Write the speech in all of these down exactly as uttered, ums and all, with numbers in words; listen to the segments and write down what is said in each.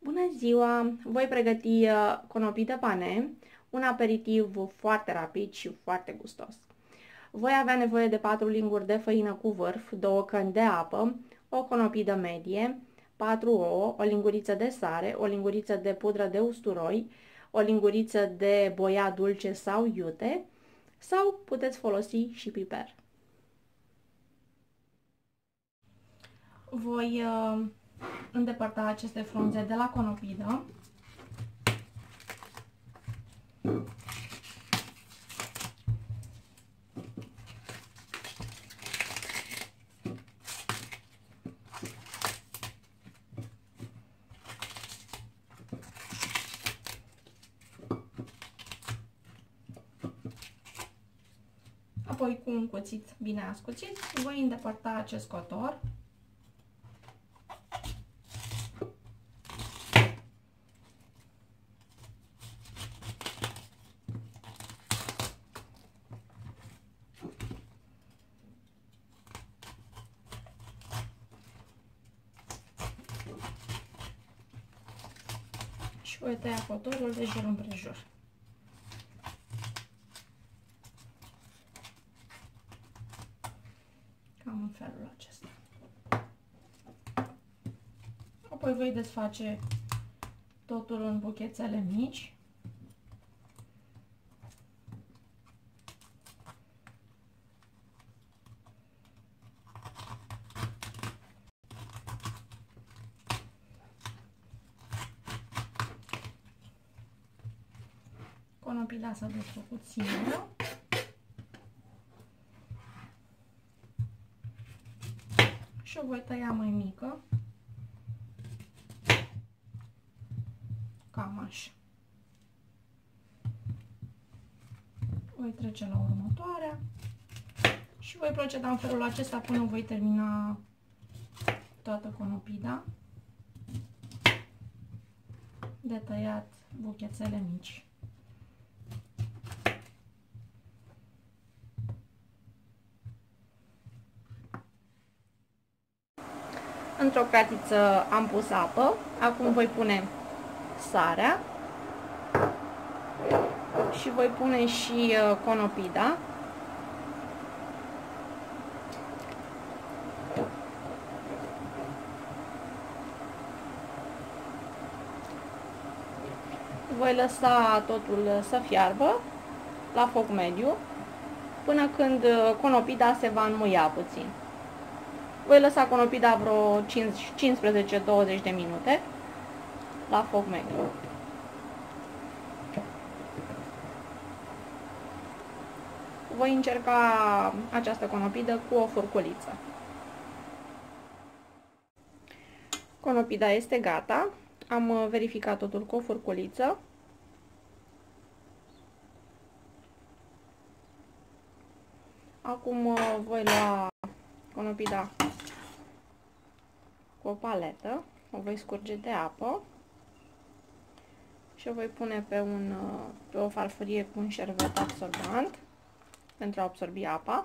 Bună ziua! Voi pregăti uh, conopii de pane, un aperitiv foarte rapid și foarte gustos. Voi avea nevoie de patru linguri de făină cu vârf, două căni de apă, o conopidă medie, patru ouă, o linguriță de sare, o linguriță de pudră de usturoi, o linguriță de boia dulce sau iute, sau puteți folosi și piper. Voi uh, îndepărta aceste frunze de la conopidă. Apoi, cu un cuțit bine ascuțit, voi îndepărta acest cotor. Și voi tăia cotorul de jur împrejur. Cam în felul acesta. Apoi voi desface totul în buchețele mici. Conopida s-a desfăcut singură. Și o voi tăia mai mică. Cam așa. Voi trece la următoarea. Și voi proceda în felul acesta până voi termina toată conopida de tăiat buchețele mici. Într-o cratiță am pus apă, acum voi pune sarea și voi pune și conopida. Voi lăsa totul să fiarbă la foc mediu până când conopida se va înmuia puțin. Voi lăsa conopida vreo cincisprezece douăzeci de minute la foc mediu. Voi încerca această conopidă cu o furculiță. Conopida este gata. Am verificat totul cu o furculiță. Acum voi lua conopida cu o paletă, o voi scurge de apă și o voi pune pe, un, pe o farfurie cu un șervet absorbant pentru a absorbi apa.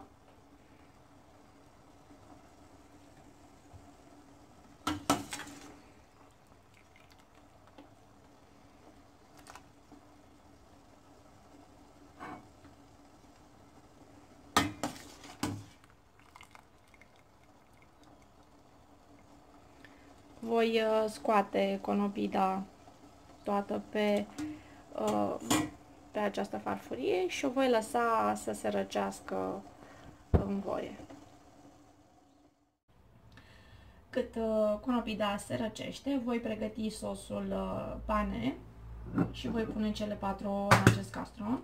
Voi scoate conopida toată pe, pe această farfurie și o voi lăsa să se răcească în voie. Cât conopida se răcește, voi pregăti sosul pane și voi pune cele patru ouă în acest castron.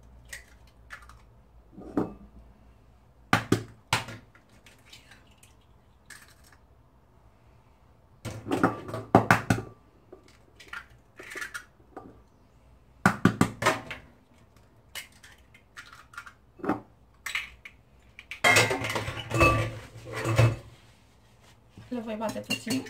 Le voi bate puțin.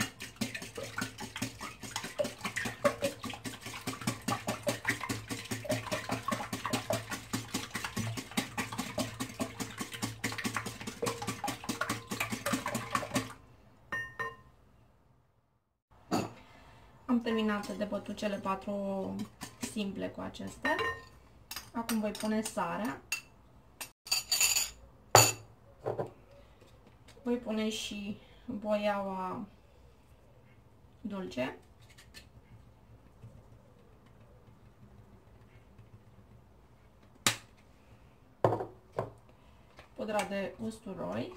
Am terminat de bătut cele patru simple cu acestea. Acum voi pune sarea. Voi pune și boiaua dulce. Pudra de usturoi.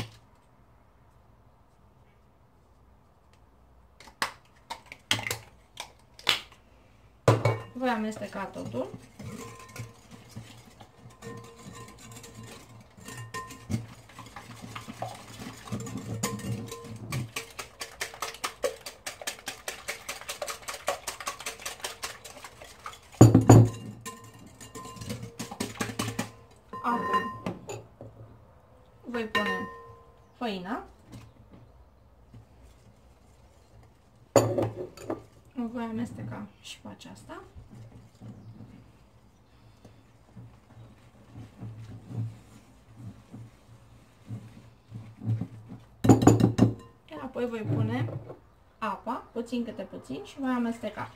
Voi amesteca totul. Acum voi pune făina. O voi amesteca și cu aceasta. Iar apoi voi pune apa, puțin câte puțin, și voi amesteca.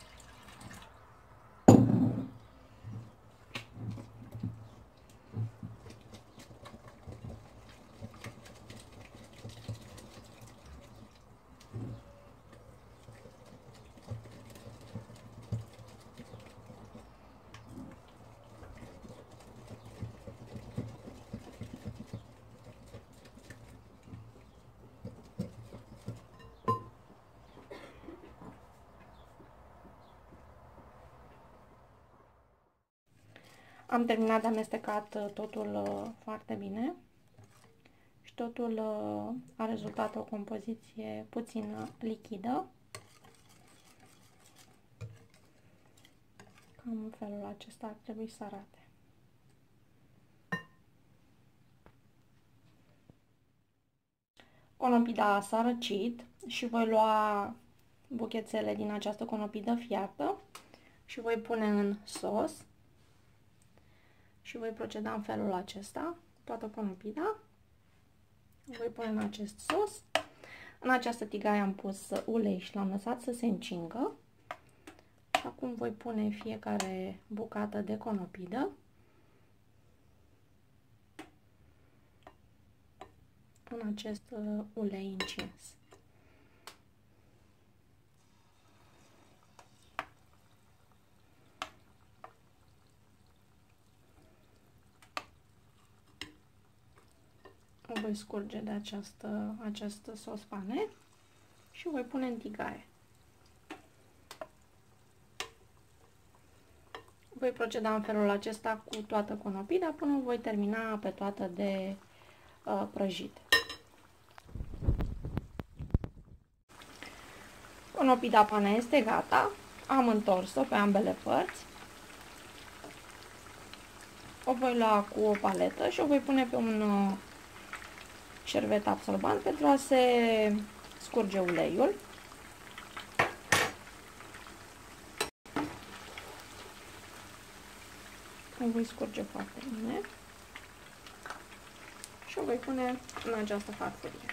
Am terminat de amestecat totul foarte bine și totul a rezultat o compoziție puțin lichidă. Cam în felul acesta ar trebui să arate. Conopida s-a răcit și voi lua buchețele din această conopidă fiartă și voi pune în sos. Și voi proceda în felul acesta, toată conopida. Voi pune în acest sos. În această tigaie am pus ulei și l-am lăsat să se încingă. Și acum voi pune fiecare bucată de conopidă în acest ulei încins. O voi scurge de această, această sos pane și o voi pune în tigaie. Voi proceda în felul acesta cu toată conopida până voi termina pe toată de uh, prăjit. Conopida pane este gata. Am întors-o pe ambele părți. O voi lua cu o paletă și o voi pune pe un uh, șervet absorbant pentru a se scurge uleiul. O voi scurge foarte bine și o voi pune în această farfurie.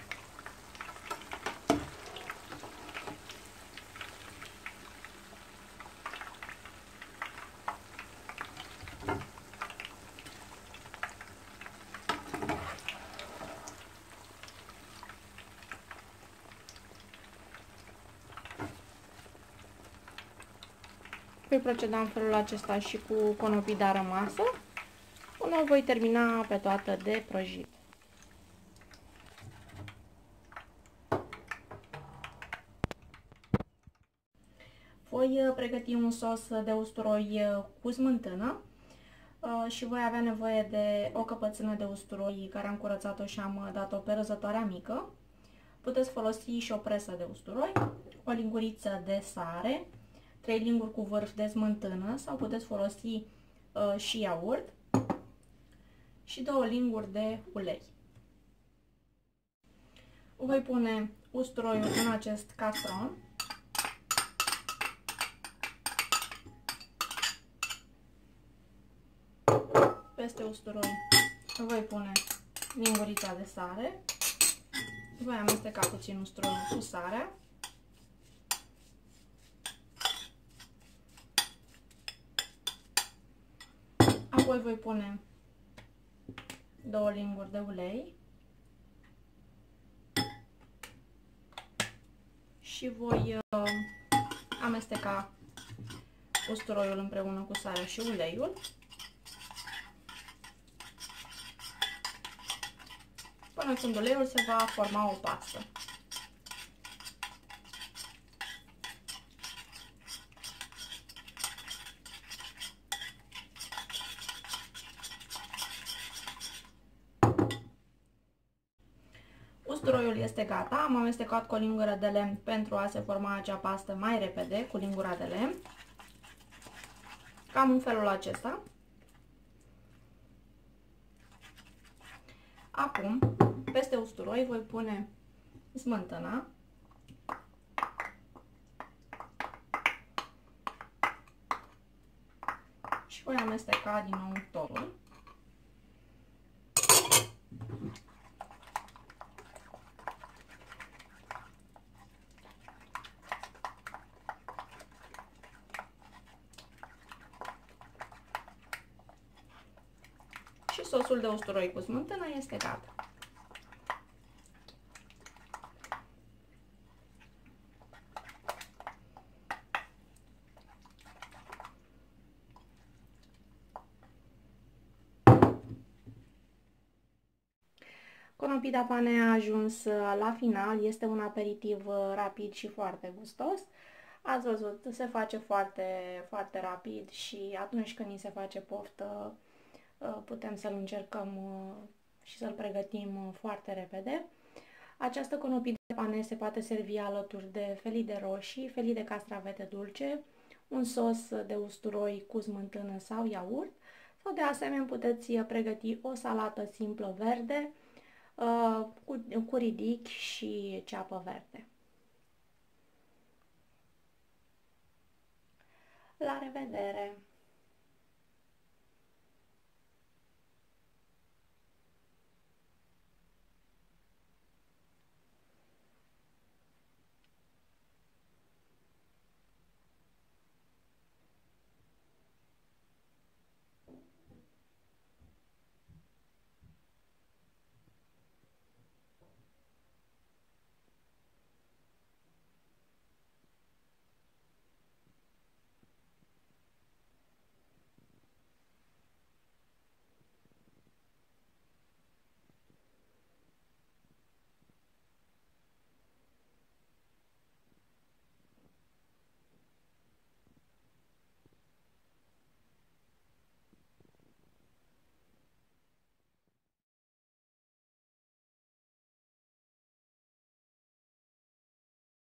Voi proceda în felul acesta și cu conopida rămasă, până o voi termina pe toată de prăjit. Voi pregăti un sos de usturoi cu smântână și voi avea nevoie de o căpățână de usturoi care am curățat-o și am dat-o pe răzătoarea mică. Puteți folosi și o presă de usturoi, o linguriță de sare, trei linguri cu vârf de smântână sau puteți folosi uh, și iaurt și două linguri de ulei. Voi pune usturoiul în acest castron. Peste usturoi voi pune lingurița de sare. Voi amesteca puțin usturoiul cu sarea. Apoi voi pune două linguri de ulei și voi uh, amesteca usturoiul împreună cu sarea și uleiul. Până când uleiul se va forma o pastă. Usturoiul este gata, am amestecat cu o lingură de lemn pentru a se forma acea pastă mai repede cu lingura de lemn. Cam în felul acesta. Acum, peste usturoi voi pune smântâna. Și voi amesteca din nou totul. Și sosul de usturoi cu smântână este gata. Conopida pane a ajuns la final, este un aperitiv rapid și foarte gustos. Ați văzut, se face foarte, foarte rapid și atunci când ni se face poftă, putem să-l încercăm și să-l pregătim foarte repede. Această conopidă pane se poate servi alături de felii de roșii, felii de castravete dulce, un sos de usturoi cu smântână sau iaurt, sau de asemenea puteți pregăti o salată simplă verde cu, cu ridic și ceapă verde. La revedere!